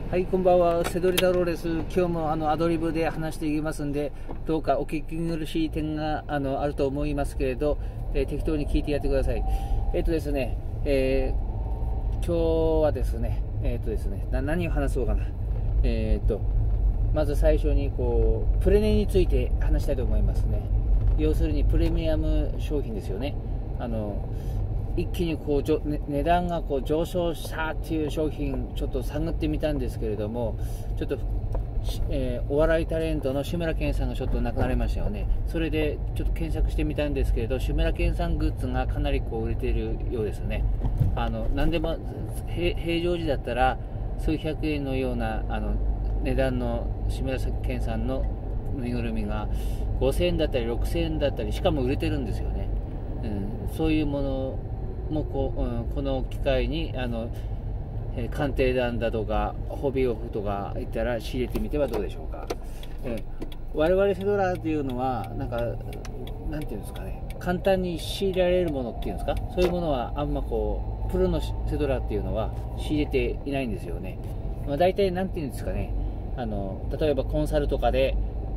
はい、こんばんは。セドリ太郎です。今日もアドリブで話していきますんで、どうかお聞き苦しい点があると思いますけれど、適当に聞いてやってください。ですね、今日はですね、何を話そうかな。まず最初にプレネについて話したいと思いますね。要するにプレミアム商品ですよね。一気に値段が上昇したっていう商品ちょっと探ってみたんですけれども、ちょっと、お笑いタレントの志村けんさんがちょっと亡くなりましたよね。それでちょっと検索してみたんですけれど、志村けんさんグッズがかなり売れているようですね。何でも平常時だったら数百円のような値段の志村けんさんのぬいぐるみが5000円だったり6000円だったり、しかも売れてるんですよね。そういうものもこの機会に鑑定団だとかホビーオフとか行ったら仕入れてみてはどうでしょうか。我々セドラーというのはなんていうんですかね、簡単に仕入れられるものっていうんですか、そういうものはあんまプロのセドラーっていうのは仕入れていないんですよね。大体なんていうんですかね、例えばコンサルとかで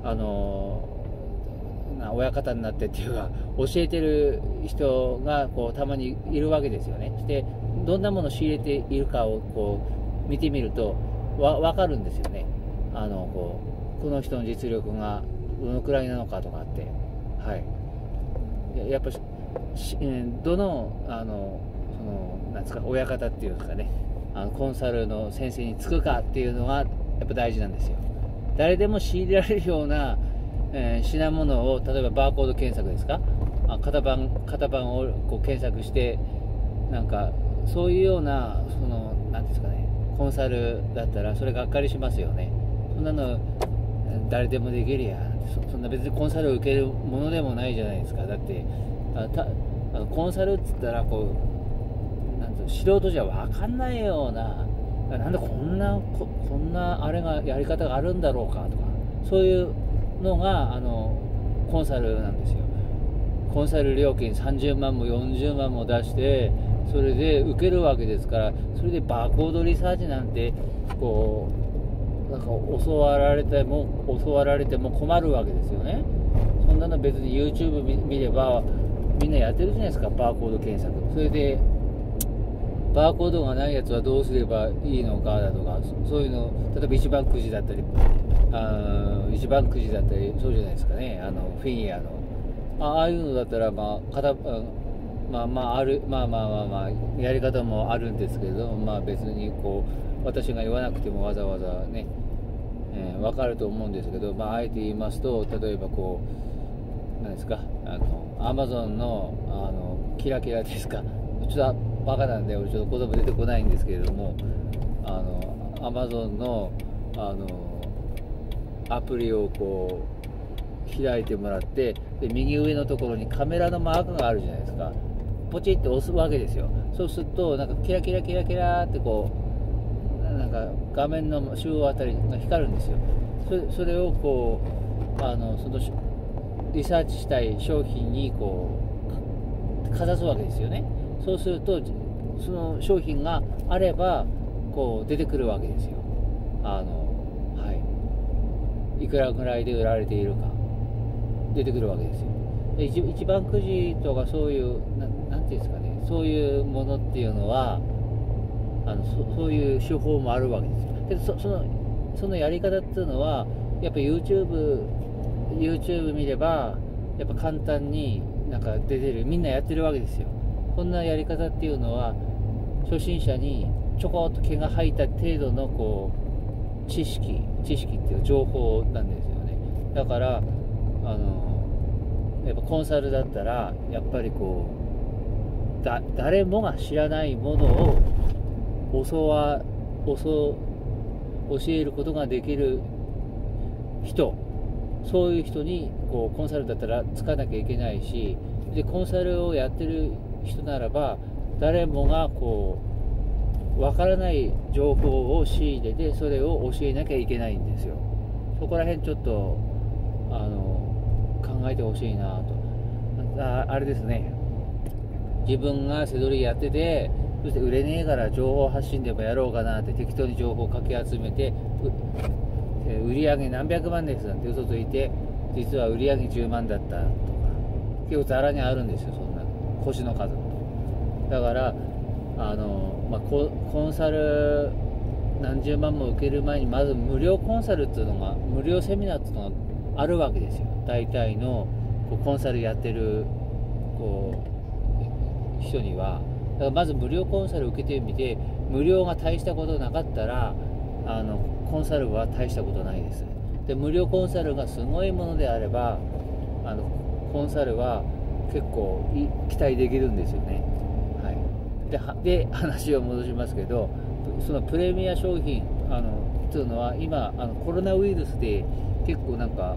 親方になってっていうか教えてる人がたまにいるわけですよね。でどんなものを仕入れているかを見てみると分かるんですよね。この人の実力がどのくらいなのかとかって、はい、やっぱどのなんですか、親方っていうんですかね、コンサルの先生につくかっていうのがやっぱ大事なんですよ。誰でも仕入れられるような品物を、例えばバーコード検索ですか、型番を検索して、なんかそういうようななんですかね、コンサルだったらそれがっかりしますよね。そんなの誰でもできるや、そんな別にコンサルを受けるものでもないじゃないですか。だってコンサルっつったらなんて素人じゃ分かんないような、なんでこんなあれがやり方があるんだろうかとか、そういうのがコンサルなんですよ。コンサル料金30万も40万も出して、それで受けるわけですから、それでバーコードリサーチなんてなんか襲わられても困るわけですよね。そんなの別に YouTube 見ればみんなやってるじゃないですか、バーコード検索。それでバーコードがないやつはどうすればいいのかだとか、そういうの、例えば一番くじだったりそうじゃないですかね、フィギュアのああいうのだったらやり方もあるんですけれど、別に私が言わなくてもわざわざね、分かると思うんですけど、あえて言いますと、例えば何ですか、アマゾンのキラキラですか、ちょっとバカなんで俺ちょっと言葉出てこないんですけれども、アマゾンのアプリを開いてもらって、で右上のところにカメラのマークがあるじゃないですか。ポチッと押すわけですよ。そうするとなんかキラキラってなんか画面の中央あたりが光るんですよ。それをそのリサーチしたい商品にかざすわけですよね。そうするとその商品があれば出てくるわけですよ。いくらぐらいで売られているか出てくるわけですよ。で一番くじとかそういうなんていうんですかね、そういうものっていうのはそういう手法もあるわけですよ。でそのやり方っていうのはやっぱ YouTube 見ればやっぱ簡単になんか出てる、みんなやってるわけですよ。こんなやり方っていうのは初心者にちょこっと毛が生えた程度の知識っていう情報なんですよね。だからやっぱコンサルだったらやっぱり誰もが知らないものを教えることができる人、そういう人にコンサルだったらつかなきゃいけないし、でコンサルをやってる人ならば誰もがわからない情報を仕入れてそれを教えなきゃいけないんですよ。そこら辺ちょっと考えてほしいなと。あれですね、自分がセドリやっててそして売れねえから情報発信でもやろうかなって適当に情報をかき集めて、売り上げ何百万ですなんて嘘ついて、実は売り上げ10万だったとか、結構ざらにあるんですよ、そんな星の数。だからコンサル何十万も受ける前に、まず無料コンサルっていうのが、無料セミナーっていうのがあるわけですよ。大体のコンサルやってる人には。だからまず無料コンサル受けてみて、無料が大したことなかったらコンサルは大したことないです。で、無料コンサルがすごいものであればコンサルは結構期待できるんですよね。はい、で話を戻しますけど、そのプレミア商品っていうのは今コロナウイルスで結構なんか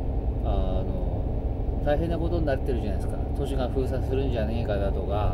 大変なことになってるじゃないですか。都市が封鎖するんじゃねえかだとか、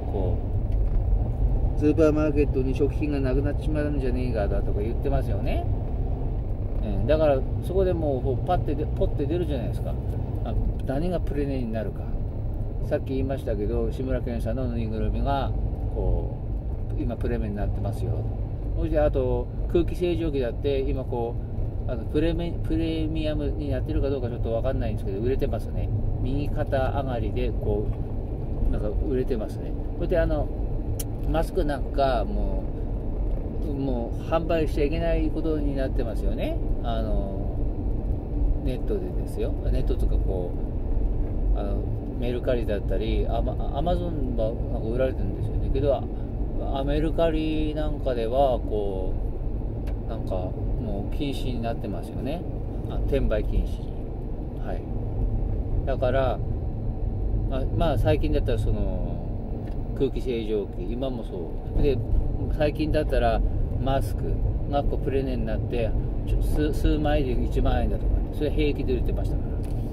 スーパーマーケットに食品がなくなっちまうんじゃねえかだとか言ってますよね。だからそこでもうポッて出るじゃないですか。何がプレネになるか。さっき言いましたけど、志村けんさんのぬいぐるみが今プレミアになってますよ。そしてあと空気清浄機だって今プレミアムになってるかどうかちょっと分かんないんですけど、売れてますね。右肩上がりでなんか売れてますね。そしてマスクなんかもう販売しちゃいけないことになってますよね。ネットでですよ。ネットとかメルカリだったりアマゾンはなんか売られてるんですよね。けどメルカリなんかではなんかもう禁止になってますよね。転売禁止。はい。だから最近だったらその空気清浄機、今もそうで、最近だったらマスクがプレネになって数枚で1万円だとか、それ平気で売れてましたから。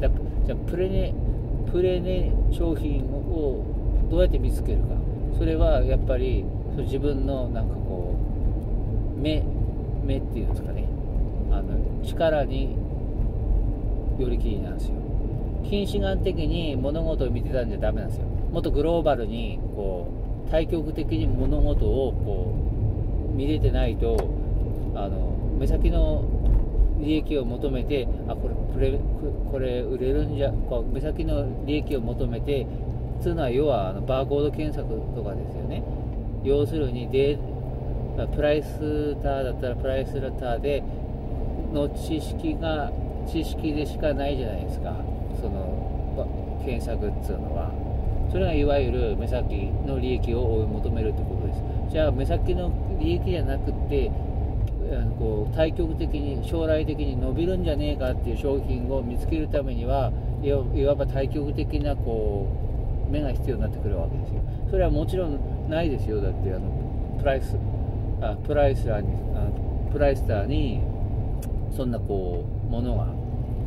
じゃあプレネ商品をどうやって見つけるか。それはやっぱり自分のなんか目っていうんですかね、力によりきりなんですよ。近視眼的に物事を見てたんじゃダメなんですよ。もっとグローバルに対極的に物事を見れてないと、目先の利益を求めてこれ売れるんじゃ、目先の利益を求めてつうのは、要はバーコード検索とかですよね。要するにプライスターだったらプライスターでの知識でしかないじゃないですか、その検索っていうのは。それがいわゆる目先の利益を追い求めるってことです。じゃあ目先の利益じゃなくて対極的に将来的に伸びるんじゃねえかっていう商品を見つけるためには、いわば対極的な目が必要になってくるわけですよ。それはもちろんないですよ。だってプライスターにそんなものが、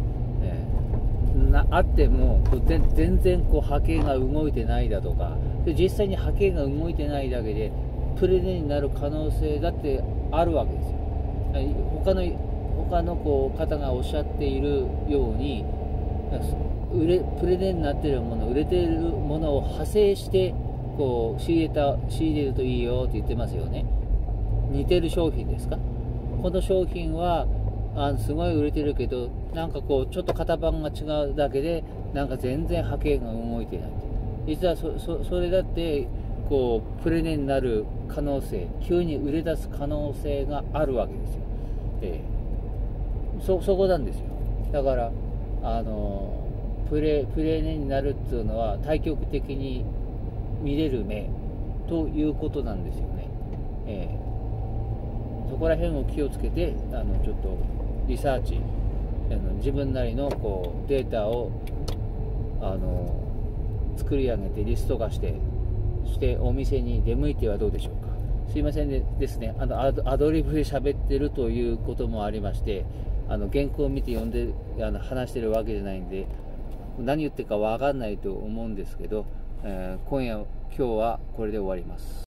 あっても全然波形が動いてないだとかで、実際に波形が動いてないだけでプレネになる可能性だってあるわけですよ。他の方がおっしゃっているように、プレネになっているもの、売れているものを派生して仕入れるといいよって言ってますよね。似てる商品ですか。この商品はすごい売れてるけど、なんかちょっと型番が違うだけでなんか全然波形が動いてない。実はそれだってプレネになる可能性、急に売れ出す可能性があるわけですよ。そこなんですよ。だからプレネになるっていうのは対極的に見れる目ということなんですよね。そこら辺を気をつけてちょっとリサーチ、自分なりのデータを作り上げてリスト化して、そしてお店に出向いてはどうでしょうか。すいませんですね、アドリブで喋ってるということもありまして、原稿を見て読んで話してるわけじゃないんで、何言ってるか分かんないと思うんですけど、今日はこれで終わります。